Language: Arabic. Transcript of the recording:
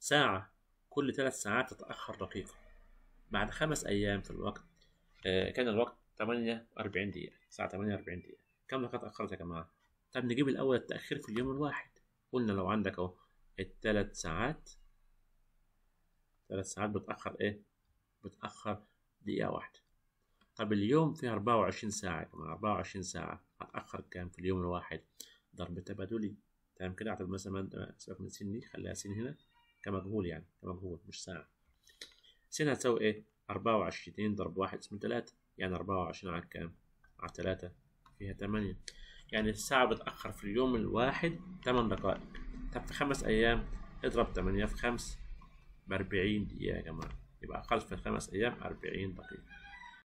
ساعة كل 3 ساعات تتأخر دقيقة. بعد 5 أيام في الوقت كان الوقت 48 دقيقة، الساعة 48 دقيقة. كم دقيقة اتأخرت يا جماعة؟ طب نجيب الأول التأخير في اليوم الواحد. قلنا لو عندك أهو التلات ساعات، 3 ساعات بتأخر إيه؟ بتأخر دقيقة واحدة. طب اليوم فيه 24 ساعة يا جماعة، 24 ساعة هتأخر كام في اليوم الواحد؟ ضرب تبادلي. تمام كده. اعتبر مثلا سيبك من سين دي، خليها سين هنا كمجهول، يعني كمجهول مش ساعة. سين هتساوي إيه؟ 24 ضرب 1 اسمه 3، يعني 24 على كام؟ على 3 فيها 8. يعني الساعة بتأخر في اليوم الواحد 8 دقائق. طب في 5 أيام اضرب 8 في 5 ب40 دقيقة يا جماعة، يبقى أقل في 5 أيام 40 دقيقة.